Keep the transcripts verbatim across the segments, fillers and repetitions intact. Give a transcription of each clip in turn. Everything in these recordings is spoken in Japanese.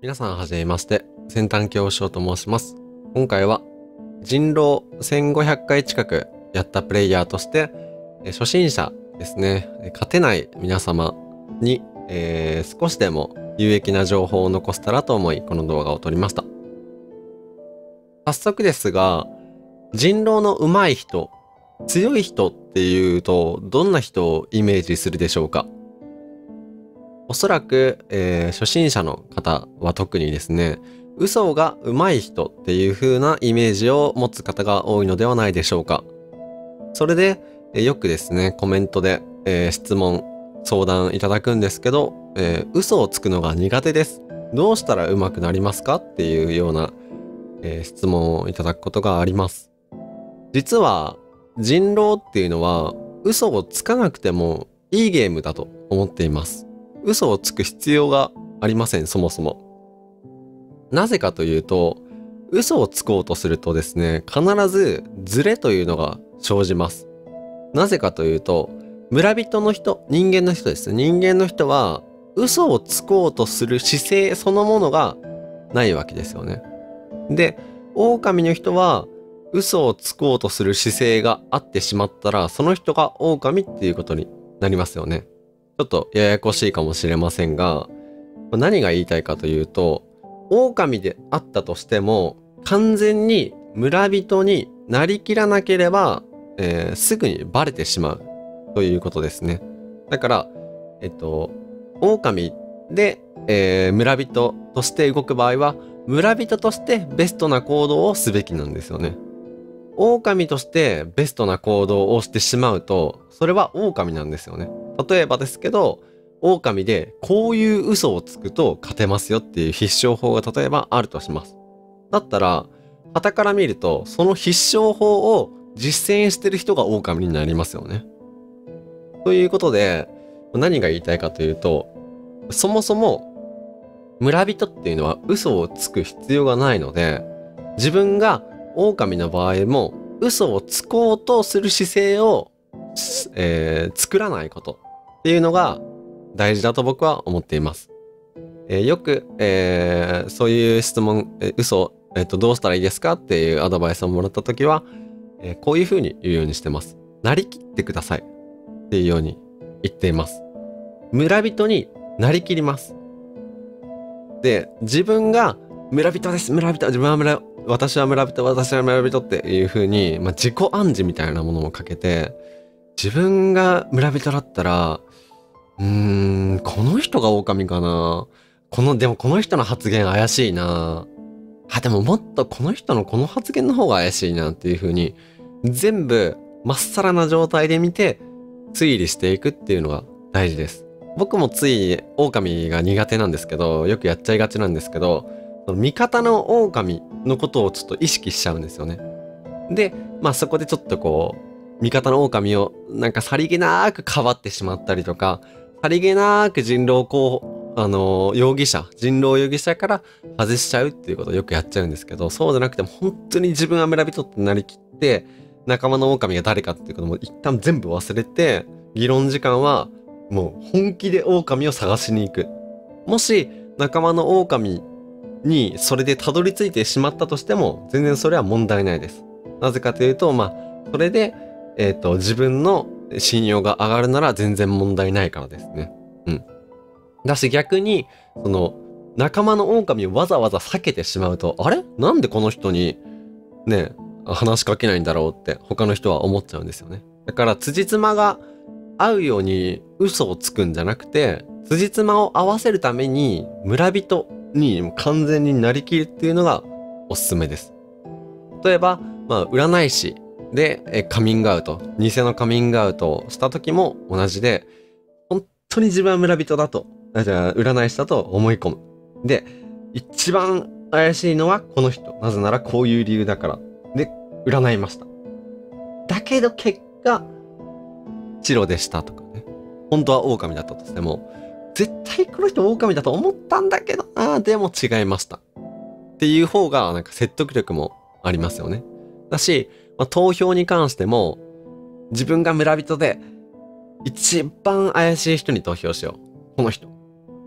皆さんはじめまして、先端恐怖症と申します。今回は人狼せんごひゃっかい近くやったプレイヤーとして、え初心者ですね、勝てない皆様に、えー少しでも有益な情報を残せたらと思い、この動画を撮りました。早速ですが、人狼の上手い人、強い人っていうと、どんな人をイメージするでしょうか？おそらく、えー初心者の方は特にですね、嘘が上手い人っていう風なイメージを持つ方が多いのではないでしょうか。それで、えーよくですね、コメントで、えー質問、相談いただくんですけど、えー嘘をつくのが苦手です。どうしたら上手くなりますかっていうような、えー質問をいただくことがあります。実は、人狼っていうのは、嘘をつかなくてもいいゲームだと思っています。嘘をつく必要がありません、そもそも。なぜかというと、嘘をつこうとするとですね、必ずズレというのが生じます。なぜかというと、村人の人、人間の人です。人間の人は、嘘をつこうとする姿勢そのものがないわけですよね。で、狼の人は、嘘をつこうとする姿勢があってしまったら、その人が狼っていうことになりますよね。ちょっとややこしいかもしれませんが、何が言いたいかというと、狼であったとしても、完全に村人になりきらなければ、えーすぐにバレてしまうということですね。だから、えっと、狼で、えー村人として動く場合は、村人としてベストな行動をすべきなんですよね。狼としてベストな行動をしてしまうと、それは狼なんですよね。例えばですけど、狼でこういう嘘をつくと勝てますよっていう必勝法が例えばあるとします。だったら、傍から見ると、その必勝法を実践してる人が狼になりますよね。ということで、何が言いたいかというと、そもそも村人っていうのは嘘をつく必要がないので、自分が狼の場合も嘘をつこうとする姿勢を、えー作らないことっていうのが大事だと僕は思っています。えーよく、えーそういう質問、えー嘘、えっと、どうしたらいいですかっていうアドバイスをもらったときは、えーこういうふうに言うようにしてます。なりきってくださいっていうように言っています。村人になりきります。で、自分が村人です、村人、自分は村、私は村人、私は村人っていう風に、まあ、自己暗示みたいなものをかけて、自分が村人だったら、うーん、この人が狼かな。この、でもこの人の発言怪しいな。あ、でももっとこの人のこの発言の方が怪しいなっていう風に、全部まっさらな状態で見て、推理していくっていうのが大事です。僕もつい狼が苦手なんですけど、よくやっちゃいがちなんですけど、その味方の狼のことをちょっと意識しちゃうんですよね。で、まあそこでちょっとこう、味方の狼をなんかさりげなーくかばってしまったりとか、さりげなーく人狼候補、あのー容疑者、人狼容疑者から外しちゃうっていうことをよくやっちゃうんですけど、そうじゃなくても本当に自分は村人ってなりきって、仲間の狼が誰かっていうことも一旦全部忘れて、議論時間はもう本気で狼を探しに行く。もし仲間の狼にそれでたどり着いてしまったとしても、全然それは問題ないです。なぜかというと、まあ、それで、えっと、自分の信用が上がるなら全然問題ないからですね。うん。だし逆に、その、仲間の狼をわざわざ避けてしまうと、あれなんでこの人に、ね、話しかけないんだろうって他の人は思っちゃうんですよね。だから、辻褄が合うように嘘をつくんじゃなくて、辻褄を合わせるために村人に完全になりきるっていうのがおすすめです。例えば、まあ、占い師でえカミングアウト、偽のカミングアウトをした時も同じで、本当に自分は村人だと、あ、じゃあ占い師だと思い込む。で、一番怪しいのはこの人。なぜならこういう理由だから。で、占いました。だけど結果、白でしたとかね。本当は狼だったとしても、絶対この人狼だと思ったんだけどな、でも違いました。っていう方がなんか説得力もありますよね。だし、まあ、投票に関しても、自分が村人で一番怪しい人に投票しよう。この人。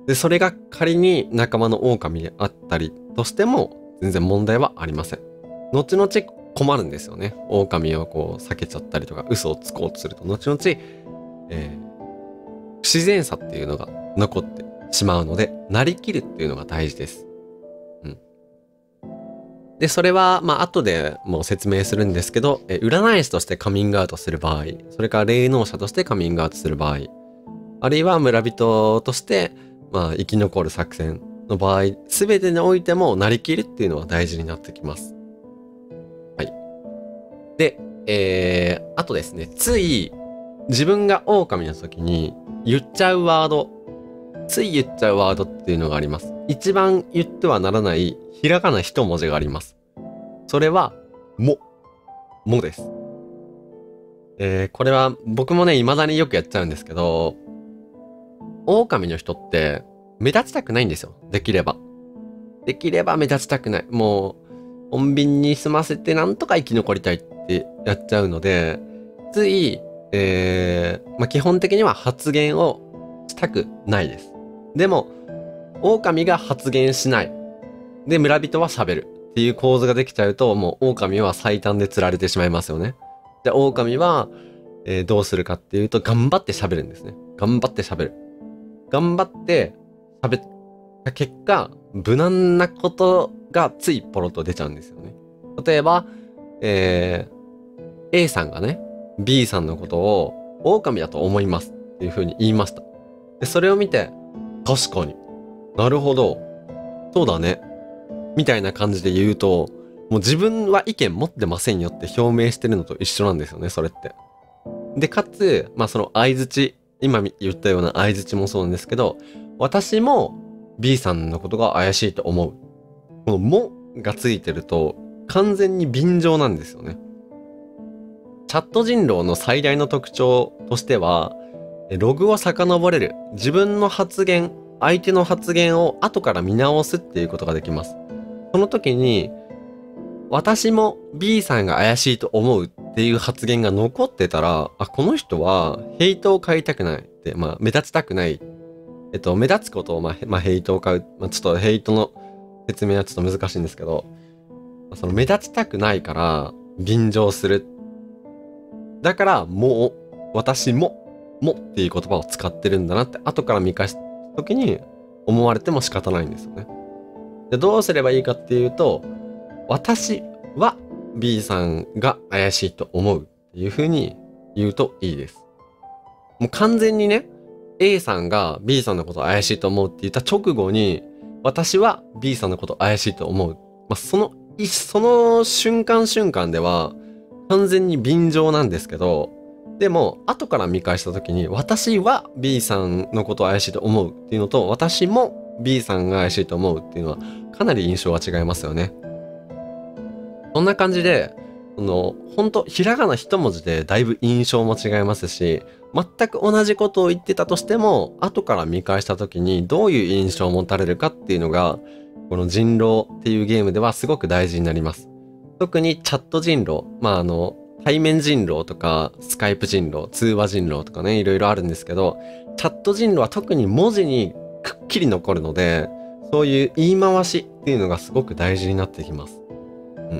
で、それが仮に仲間の狼であったりとしても、全然問題はありません。後々困るんですよね。狼をこう避けちゃったりとか、嘘をつこうとすると、後々、えー、不自然さっていうのが残ってしまうので、なりきるっていうのが大事です。うん。で、それは、まあ、後でもう説明するんですけど、え占い師としてカミングアウトする場合、それから霊能者としてカミングアウトする場合、あるいは村人として、まあ、生き残る作戦の場合、すべてにおいてもなりきるっていうのは大事になってきます。はい。で、えー、あとですね、つい自分が狼の時に言っちゃうワード、つい言っちゃうワードっていうのがあります。一番言ってはならないひらがな一文字があります。それは、も。もです。えー、これは僕もね、未だによくやっちゃうんですけど、狼の人って目立ちたくないんですよ。できれば。できれば目立ちたくない。もう、穏便に済ませてなんとか生き残りたいってやっちゃうので、つい、えー、まあ、基本的には発言をしたくないです。でも、狼が発言しない。で、村人は喋る。っていう構図ができちゃうと、もう狼は最短で釣られてしまいますよね。で、狼は、えーどうするかっていうと、頑張って喋るんですね。頑張って喋る。頑張って喋った結果、無難なことがついポロッと出ちゃうんですよね。例えば、えー A さんがね、B さんのことを狼だと思いますっていう風に言いました。で、それを見て、確かに。なるほど。そうだね。みたいな感じで言うと、もう自分は意見持ってませんよって表明してるのと一緒なんですよね、それって。で、かつ、まあその相槌、今言ったような相槌もそうなんですけど、私も B さんのことが怪しいと思う。このもがついてると完全に便乗なんですよね。チャット人狼の最大の特徴としては、ログを遡れる。自分の発言、相手の発言を後から見直すっていうことができます。その時に、私も B さんが怪しいと思うっていう発言が残ってたら、あ、この人はヘイトを買いたくないって、まあ、目立ちたくない。えっと、目立つことを、まあ、まあ、ヘイトを買う。まあ、ちょっとヘイトの説明はちょっと難しいんですけど、その目立ちたくないから、便乗する。だから、もう、私も、もっていう言葉を使ってるんだなって、後から見返した時に思われても仕方ないんですよね。で、どうすればいいかっていうと、私は B さんが怪しいと思うっていう風に言うといいです。もう完全にね、A さんが B さんのことを怪しいと思うって言った直後に、私は B さんのことを怪しいと思う。まあ、その、その瞬間瞬間では完全に便乗なんですけど、でも後から見返した時に、私は B さんのことを怪しいと思うっていうのと、私も B さんが怪しいと思うっていうのはかなり印象が違いますよね。そんな感じで、その、ほんと、ひらがな一文字でだいぶ印象も違いますし、全く同じことを言ってたとしても、後から見返した時にどういう印象を持たれるかっていうのが、この人狼っていうゲームではすごく大事になります。特にチャット人狼、まああの、対面人狼とか、スカイプ人狼、通話人狼とかね、いろいろあるんですけど、チャット人狼は特に文字にくっきり残るので、そういう言い回しっていうのがすごく大事になってきます。うん。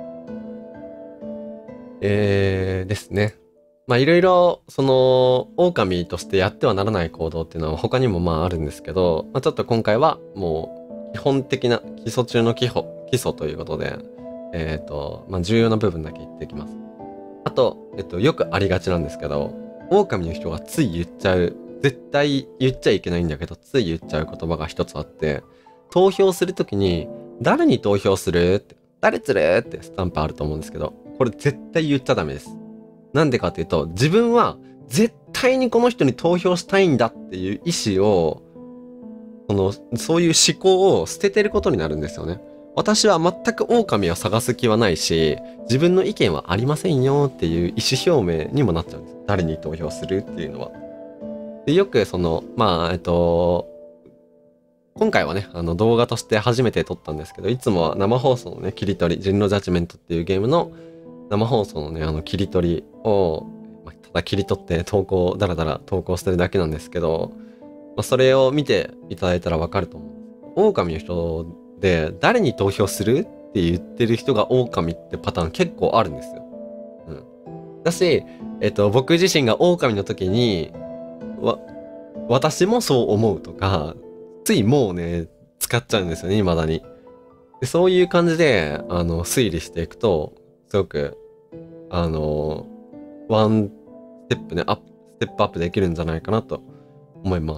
えーですね。まあいろいろ、その、狼としてやってはならない行動っていうのは他にもまああるんですけど、まあちょっと今回はもう基本的な基礎中の基礎、基礎ということで、えっと、まあ重要な部分だけ言っていきます。あと、えっと、よくありがちなんですけど、狼の人がつい言っちゃう、絶対言っちゃいけないんだけど、つい言っちゃう言葉が一つあって、投票するときに、誰に投票するって、誰つるってスタンプあると思うんですけど、これ絶対言っちゃダメです。なんでかっていうと、自分は絶対にこの人に投票したいんだっていう意思を、その、そういう思考を捨ててることになるんですよね。私は全く狼を探す気はないし、自分の意見はありませんよっていう意思表明にもなっちゃうんです。誰に投票するっていうのは。で、よくその、まあ、えっと、今回はね、あの動画として初めて撮ったんですけど、いつもは生放送のね、切り取り、人狼ジャッジメントっていうゲームの生放送のね、あの切り取りを、まあ、ただ切り取って投稿、だらだら投稿してるだけなんですけど、 まあ、それを見ていただいたらわかると思うんです。狼の人で誰に投票するって言ってる人が狼ってパターン結構あるんですよ。うん。だし、えっと、僕自身が狼の時に、わ、私もそう思うとか、ついもうね、使っちゃうんですよね、未だに。でそういう感じで、あの、推理していくと、すごく、あの、ワンステップね、アップ、ステップアップできるんじゃないかなと思います。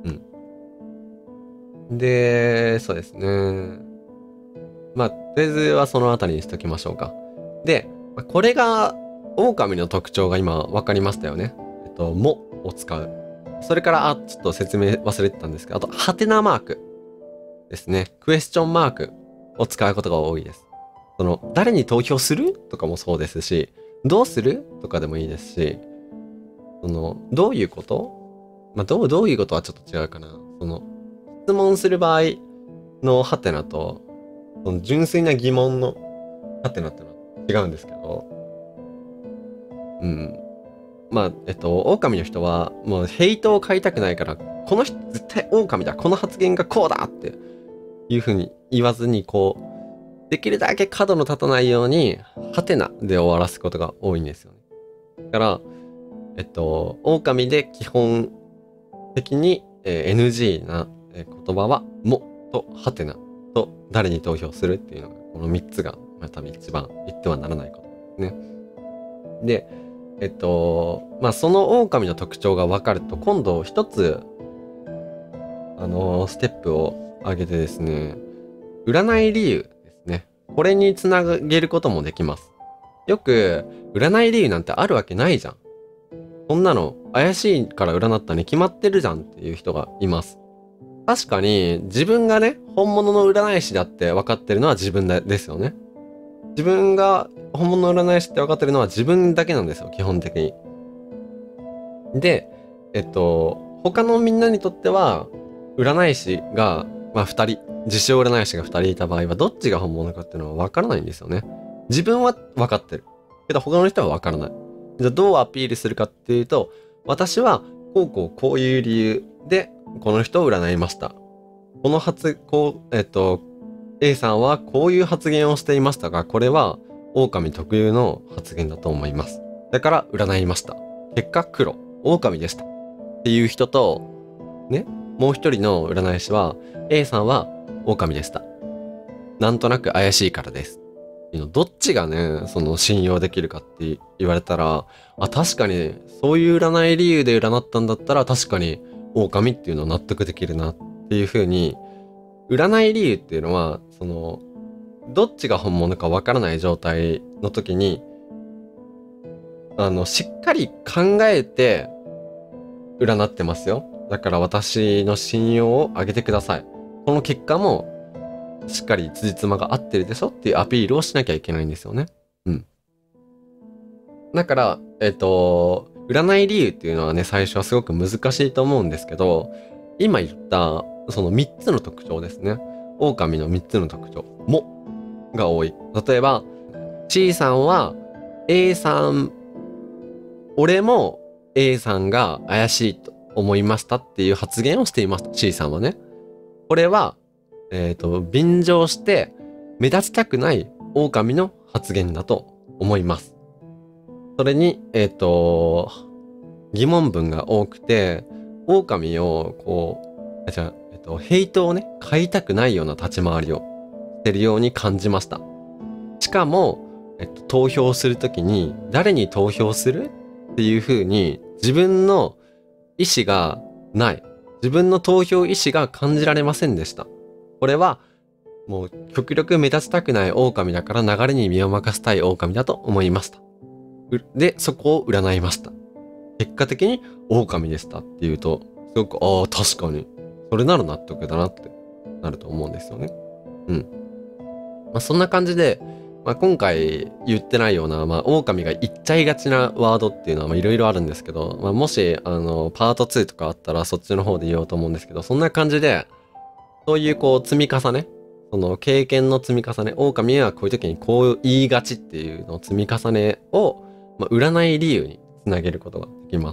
うん。で、そうですね。まあ、とりあえずはそのあたりにしときましょうか。で、これが、狼の特徴が今分かりましたよね。えっと、もを使う。それから、あ、ちょっと説明忘れてたんですけど、あと、ハテナマークですね。クエスチョンマークを使うことが多いです。その、誰に投票するとかもそうですし、どうするとかでもいいですし、その、どういうこと、まあ、どう、どういうことはちょっと違うかな。その、質問する場合のハテナと、その純粋な疑問のハテナってのは違うんですけど、うん。まあ、えっと、狼の人は、もうヘイトを買いたくないから、この人絶対狼だ、この発言がこうだっていうふうに言わずに、こう、できるだけ角の立たないように、ハテナで終わらすことが多いんですよね。だから、えっと、狼で基本的に、えー エヌジー な言葉は、もとハテナと誰に投票するっていうのが、このみっつが、まあ、多分一番言ってはならないことですね。で、えっと、まあ、その狼の特徴が分かると、今度一つ、あのーステップを上げてですね、占い理由ですね。これにつなげることもできます。よく、占い理由なんてあるわけないじゃん。そんなの怪しいから占ったに決まってるじゃんっていう人がいます。確かに自分がね、本物の占い師だって分かってるのは自分だですよね。自分が本物の占い師って分かってるのは自分だけなんですよ、基本的に。で、えっと、他のみんなにとっては、占い師が、まあ二人、自称占い師が二人いた場合は、どっちが本物かっていうのは分からないんですよね。自分は分かってる。けど他の人は分からない。じゃあどうアピールするかっていうと、私はこうこうこういう理由でこの人を占いました。この発、こう、えっと、A さんはこういう発言をしていましたが、これは狼特有の発言だと思います。だから占いました。結果黒、狼でした。っていう人と、ね、もう一人の占い師は A さんは狼でした。なんとなく怪しいからです。どっちがね、その信用できるかって言われたら、あ、確かにそういう占い理由で占ったんだったら確かに狼っていうのは納得できるなっていう風に、占い理由っていうのは、その、どっちが本物かわからない状態の時に、あの、しっかり考えて占ってますよ。だから私の信用を上げてください。この結果もしっかり辻褄が合ってるでしょっていうアピールをしなきゃいけないんですよね。うん。だから、えっと、占い理由っていうのはね、最初はすごく難しいと思うんですけど、今言ったそのみっつの特徴ですね。狼のみっつの特徴。もが多い。例えば、C さんは A さん、俺も A さんが怪しいと思いましたっていう発言をしていました。C さんはね。これは、えっと、便乗して目立ちたくない狼の発言だと思います。それに、えっと、疑問文が多くて、狼をこう、あ、じゃあ、えっと、ヘイトをね、買いたくないような立ち回りをしてるように感じました。しかも、えっと、投票するときに、誰に投票するっていう風に、自分の意思がない。自分の投票意思が感じられませんでした。これは、もう極力目立ちたくない狼だから流れに身を任せたい狼だと思いました。で、そこを占いました。結果的に狼でしたっていうと、すごく、ああ、確かに、それなら納得だなってなると思うんですよね。うん。まあ、そんな感じで、まあ、今回言ってないような、まあ、狼が言っちゃいがちなワードっていうのはいろいろあるんですけど、まあ、もし、あの、パートツーとかあったらそっちの方で言おうと思うんですけど、そんな感じで、そういうこう積み重ね、その経験の積み重ね、狼はこういう時にこう言いがちっていうの積み重ねを、まあ、占い理由につなげることができます。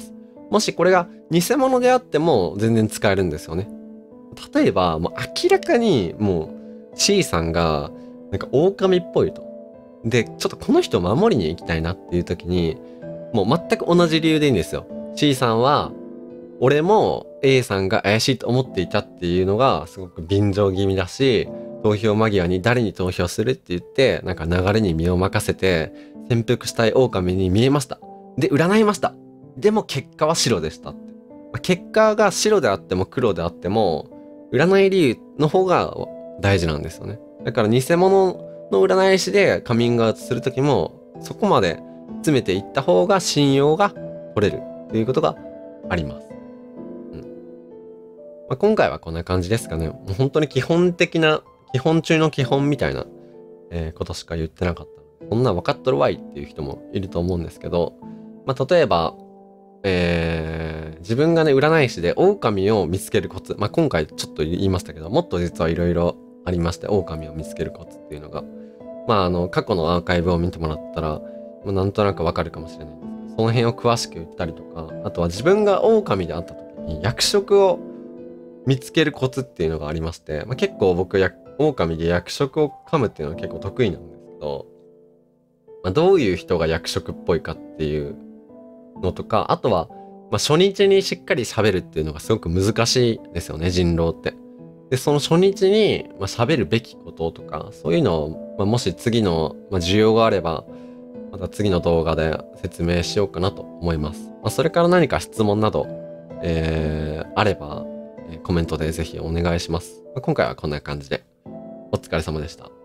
もしこれが偽物であっても全然使えるんですよね。例えば、もう明らかにもう C さんがなんか狼っぽいと。で、ちょっとこの人を守りに行きたいなっていう時に、もう全く同じ理由でいいんですよ。C さんは、俺も A さんが怪しいと思っていたっていうのがすごく便乗気味だし、投票間際に誰に投票するって言って、なんか流れに身を任せて、潜伏したい狼に見えました。で、占いました。でも結果は白でしたって。結果が白であっても黒であっても、占い理由の方が大事なんですよね。だから偽物の占い師でカミングアウトするときも、そこまで詰めていった方が信用が取れるということがあります。うんまあ、今回はこんな感じですかね。もう本当に基本的な、基本中の基本みたいな、えーことしか言ってなかった。そんなん分かっとるわいっていう人もいると思うんですけど、まあ、例えば、えー、自分がね、占い師で狼を見つけるコツ。まあ、今回ちょっと言いましたけど、もっと実はいろいろありまして、狼を見つけるコツっていうのが。まあ、あの、過去のアーカイブを見てもらったら、まあ、なんとなくわかるかもしれないんですけど、その辺を詳しく言ったりとか、あとは自分が狼であった時に役職を見つけるコツっていうのがありまして、まあ、結構僕や、狼で役職を噛むっていうのは結構得意なんですけど、まあ、どういう人が役職っぽいかっていうのとか、あとは、まあ、初日にしっかり喋るっていうのがすごく難しいですよね、人狼って。で、その初日に、まあ、喋るべきこととか、そういうのを、まあ、もし次の、まあ、需要があれば、また次の動画で説明しようかなと思います。まあ、それから何か質問など、えー、あれば、えーコメントでぜひお願いします。まあ、今回はこんな感じで、お疲れ様でした。